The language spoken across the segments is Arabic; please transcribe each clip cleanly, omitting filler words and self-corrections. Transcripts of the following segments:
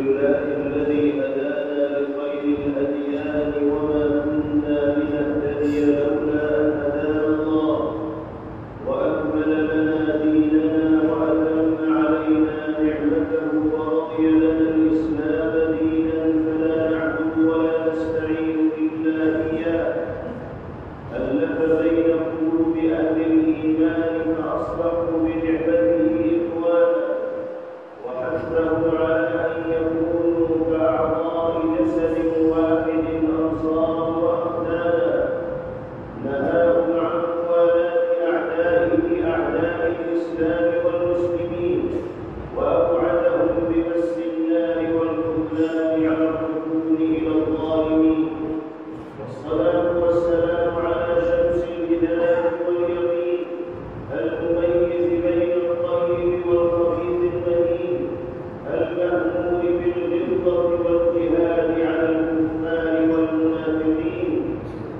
لله الذي هدانا لخير الأديان وما كنا لنهتدي لولا أن هدانا الله وأكمل لنا ديننا وأتم علينا نعمته ورضي لنا الإسلام دينا فلا نعبد ولا نستعين إلا إياه ألف بين قلوب أهل الإيمان فأصبحوا بنعمته إخوانا وحثه على أن يكونوا كأعضاء جسد واحد أنصارا وأخدانا نهاهم عن موالاة أعدائه أعداء الإسلام والمسلمين وأوعدهم بمس النار والخذلان على الركون إلى الظالمين والصلاة والسلام على شمس الهداية واليقين المميز بين الطيب والخبيث المهين المأمور بالغلظة والجهاد على الكفار والمنافقين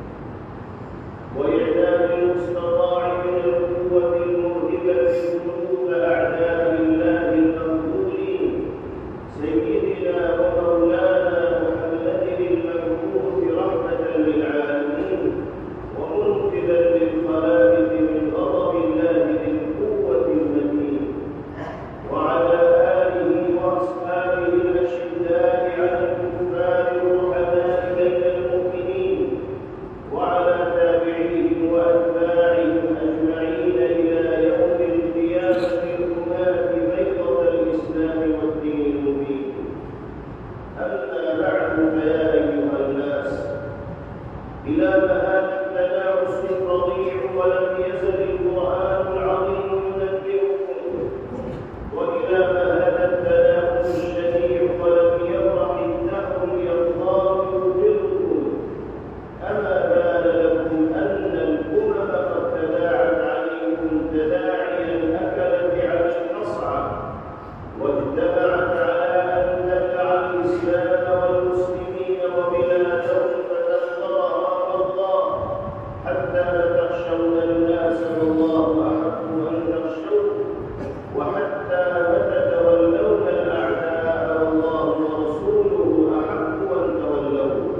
وإعداد المستطاع من القوة المرهبة قلوب أعداء الله المقبولين سيدنا ومولانا محمد المبعوث رحمة للعالمين ومنقذا للخلائق من غضب الله ذي القوة المتين وعلى آله وأصحابه الأشداء على الكفار الرحماء بين المؤمنين وعلى تابعيهم وأتباعهم أجمعين إلى يوم القيامة الهماة بيضة الإسلام والدين المبين أما بعد فيا أيها الناس إلى ما هذا التناعس الرضيع ولم يزل القرآن العظيم ينبئكم وإلى ما هذا التناعس الشنيع ولم يبرح الدهر يغضاب يخبركم أما بان لكم أن الأمم قد تداعت عليكم تداعي الأكلة على القصعى واجتمعت على أن تبلع الإسلام والمسلمين وبلادهم فتنظرها الله حتى تخشون الناس والله أحق أن تخشوه وحتى تتولون الأعداء والله ورسوله أحق أن تولوه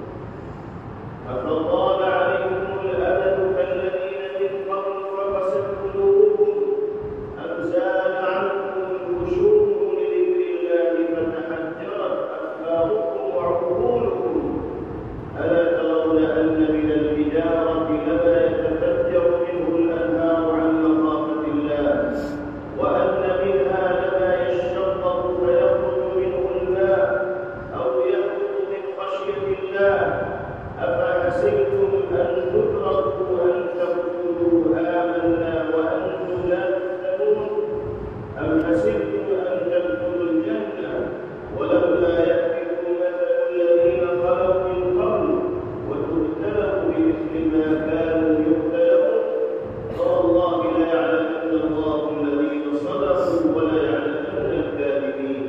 أفطال عليكم الأمد كالذين من قبل فقست قلوبكم أم زال عنكم الخشوع لذكر الله فتحجرت أفكاركم وعقولكم ألا ترون أن من الحجارة لما يتفجر منه الأنهار عن مخافة الله وأن منها لما يشقق فيخرج منه الماء أو يهبط من خشية الله أفحسبتم أن تتركوا أن تقولوا آمنا وأنتم لا تفتنون أم حسبتم أن تدخلوا الجنة ولما يأتكم مثل الذين خلوا من قبل وتبتلوا بمثل ما كانوا يبتلون والله لا يعلمن الله الذين صدقوا ولا يعلمن الكاذبين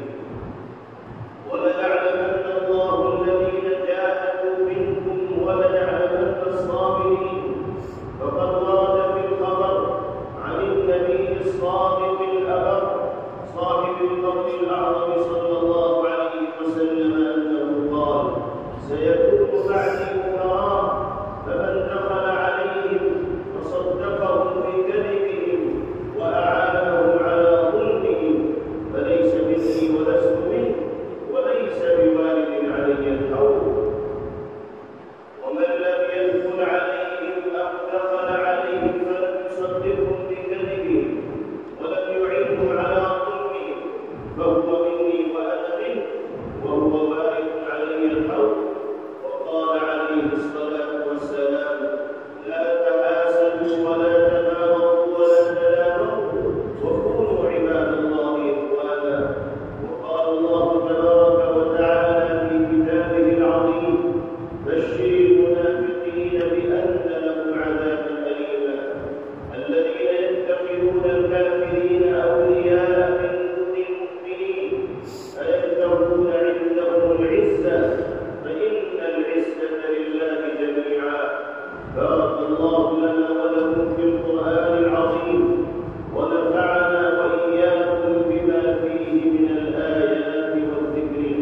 وليعلمن الله الذين جاهدوا منكم وليعلمن الصابرين فقد ورد في الخبر عن النبي الصادق الأبر صاحب الفضل الأعظم صلى الله عليه وسلم أنه قال سيكون بعدي أمراء فمن دخل عليهم فصدقهم بكذبهم وأعانهم على ظلمهم فليس مني ولست منه وليس بوالد علي الحول ومن لم يدخل عليهم أو دخل عليهم فلم يصدقهم بكذبهم ولم يعينهم على ظلمهم فهو مني وأنا منه وهو وارث علي الحول وقال عليه الصلاة والسلام لا تحاسدوا ولا تباغضوا ولا تدابروا وكونوا عباد الله إخوانا وقال الله تبارك وتعالى في كتابه العظيم بشر المنافقين بأن لهم عذابا أليما الذين يتخذون الكافرين أولياء من دون المؤمنين أيبتغون عندهم العزة فإن العزة لله جميعا بارك الله لنا ولكم في القرآن العظيم ونفعنا وإياكم بما فيه من الآيات والذكر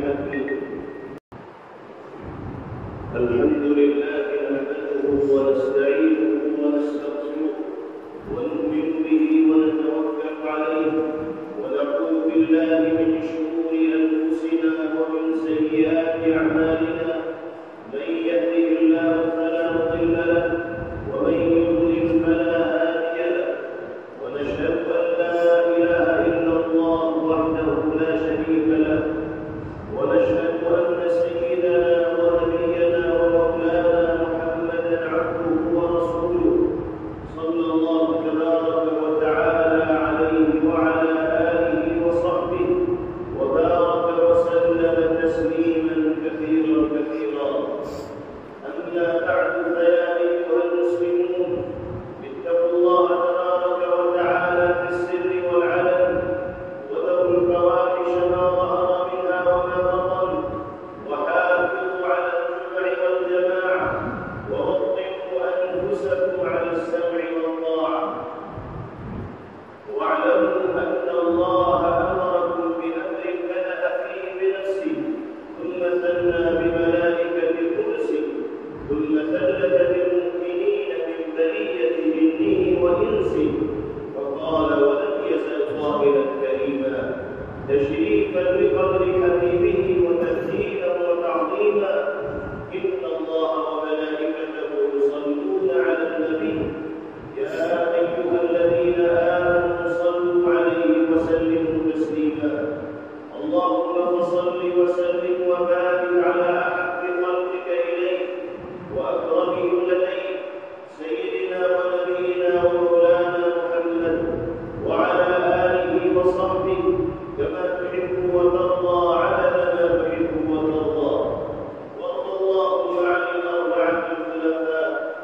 بقدر حبيبه وتبجيلا وتعظيما. إن الله وملائكته يصلون على النبي يا أيها الذين آمنوا صلوا عليه وسلموا تسليما. اللهم فصل وسلم وبارك على أحب خلقك إليك وأكرمهم لديك سيدنا ونبينا ومولانا محمد وعلى آله وصحبه كما تحب وترضى عدد ما تحب وترضى. وارض اللهم عن الأربعة الخلفاء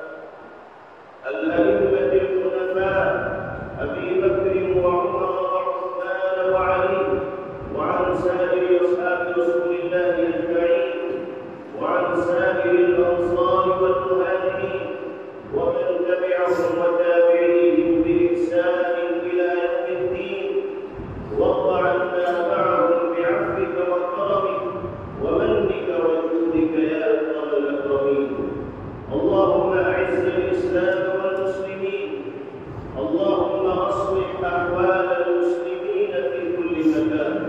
الأئمة الحنفاء أبي بكر وعمر وعثمان وعلي وعن سائر أصحاب رسول الله أجمعين وعن سائر الأنصار والمهاجرين ومن تبعهم وتابعيهم بإحسان إلى يوم الدين. وارض عنا معهم بعفوك وكرمك ومنك وجودك يا أكرم الأكرمين. اللهم أعز الإسلام والمسلمين. اللهم أصلح أحوال المسلمين في كل مكان.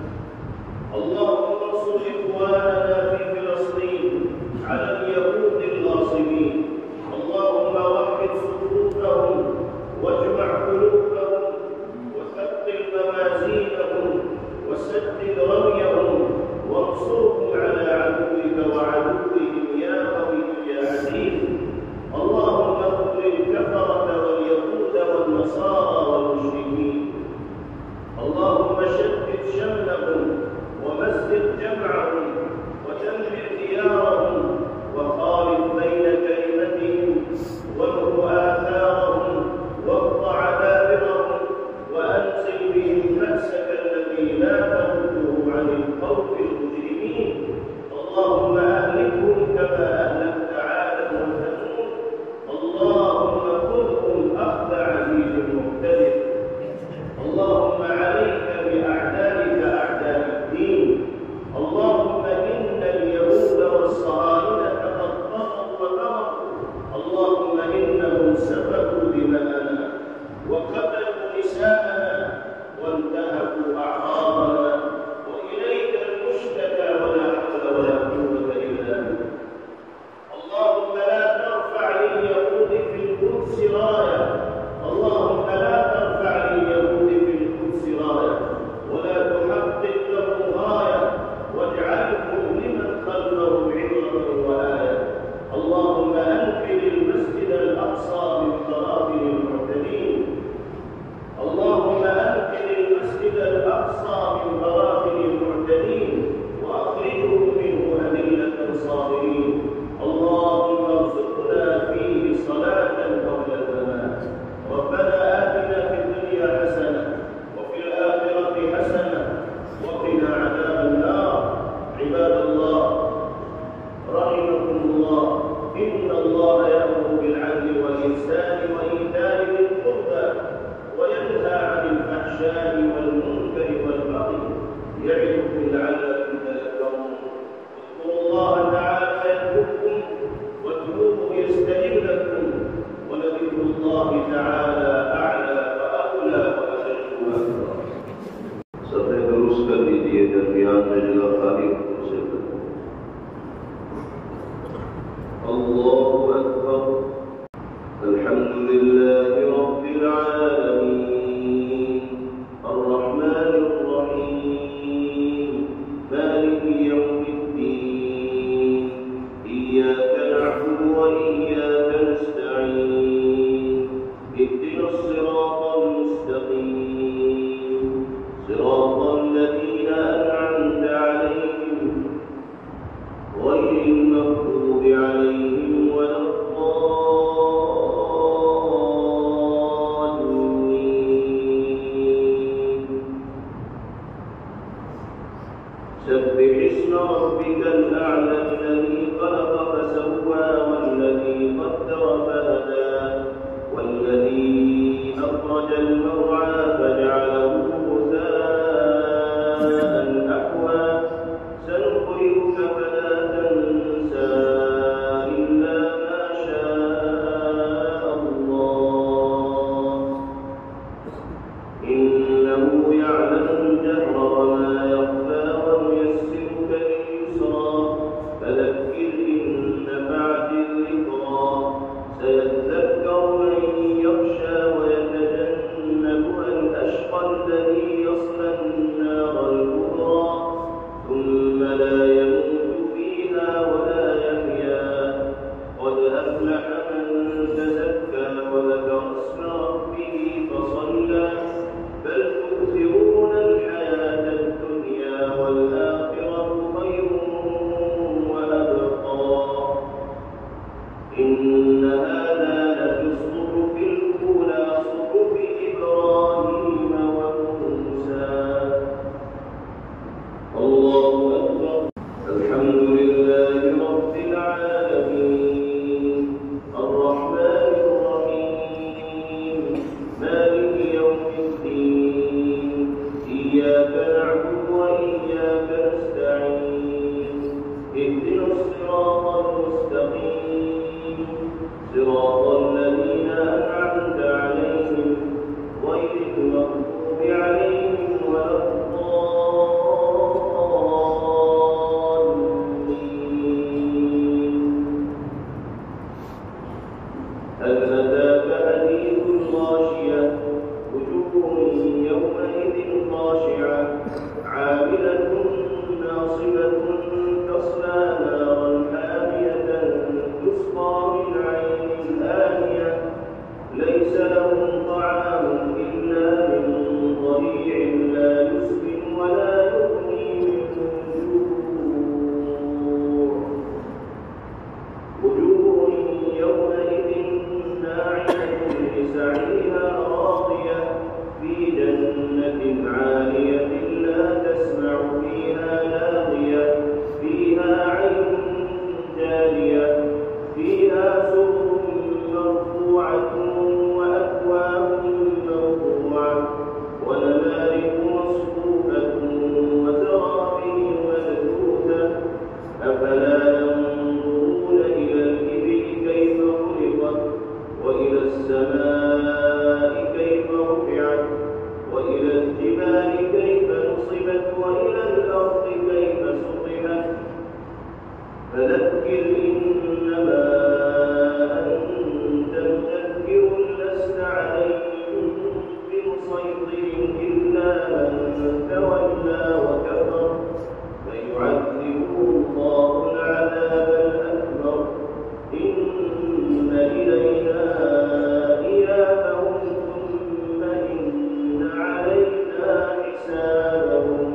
اللهم انصر إخواننا في فلسطين على اليهود الغاصبين. اللهم وحد صفوفهم واجمع قلوبهم وثقل موازينهم وسدد رميهم وانصرهم على عدوك وعدوهم يا قوي يا عزيز. اللهم اغفر الكفرة واليهود والنصارى والمشركين. اللهم شتت شملهم ومزق جمعهم ودمر ديارهم وخالف بين كلمتهم وامحو آثارهم واقطع دابرهم وأنزل بهم بأسك الذي لا ترده عن القوم المجرمين. اللهم أهلكهم كما أهلكت عادا وثمود. اللهم خذهم أخذ عزيز مقتدر. اللهم عليك بأعدائك أعداء الدين. اللهم إن اليهود والصهاينة قد طغوا وبغوا. اللهم إنهم سفكوا دماءنا وقتلوا نساءنا وانتهكوا أعراضنا وإليك المشتكى ولا حول ولا قوة إلا بك. اللهم لا ترفع لليهود في القدس راية. اللهم لا ترفع لليهود في القدس راية ولا تحقق لهم غاية واجعلهم لمن خلفهم عبرة وآية. اللهم أنقذ المسجد الأقصى من براثن المعتدين. اللهم أنقذ المسجد الأقصى من براثن المعتدين وأخرجهم منه أذلة صابرين. اللهم ارزقنا فيه صلاة قبل الممات. ربنا آتنا في الدنيا حسنة وفي الآخرة حسنة وقنا عذاب النار. عباد الله رحمكم الله، إن الله يأمر بالعدل والإحسان وإيتاء ذي القربى وينهى عن الفحشاء والمنكر والبغي يعظكم لعلكم تذكرون. اذكروا الله تعالى يذكركم وادعوه يستجب لكم ولذكر الله تعالى أعلى وأولى وأجل وأكبر. Sampai teruskan di dia dan biar adalah kali Allahu Akbar. Alhamdulillahi Rabbil Alamin Ar-Rahmanir Rahim Maliki Yawmiddin Iyyaka na'budu wa iyyaka nasta'in Ihdinas siratal mustaqim Siratal ladzina an'amta 'alaihim ghairil maghdubi 'alaihim waladdallin. Sabbih isma rabbikal a'la alladhi khalaqa fasawwa walladhi qaddara fahada walladhi akhrajal mar'a faj'alahu ghutha'an ahwa sanuqri'uka fala tansa illa ma sha'a Allah innahu ya'lamu al-jahra wa ma yakhfa الله أكبر. الحمد لله رب العالمين الرحمن الرحيم مالك يوم الدين إياك نعبد وإياك نستعين اهدنا الصراط المستقيم صراط الذين أنعمت عليهم غير المغضوب عليهم ولا هل أتاك حديث الغاشية وجوه يومئذ خاشعة عاملة ناصبة تصلى نارا حامية تسقى من عين آنية ليس لهم طعام إلا من ضريع لا يسمن ولا يغني من جوع وجوه يومئذ ناعمة لسعيها راضية في جنة عالية لا تسمع فيها لاغية فيها عين جارية فيها سرر مرفوعة وأكواب موضوعة ونمارق مصفوفة وزرابي مبثوثة أفلا ينظرون إلى الإبل كيف خلقت وإلى السماء كيف رفعت وإلى الجبال كيف نصبت وإلى الأرض كيف سطحت فذكر إنما أنت مذكر لست عليهم بمسيطر إلا من تولى وكفر فيعذبه الله العذاب الأكبر إن إلينا إيابهم ثم إن علينا حسابهم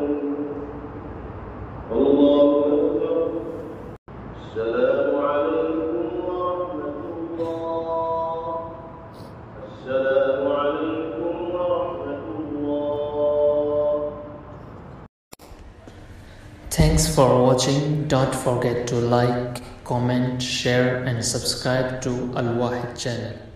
الله أكبر. السلام عليكم ورحمة الله. السلام عليكم ورحمة الله. Thanks for watching. Don't forget to like, comment, share and subscribe to Al Wahid channel.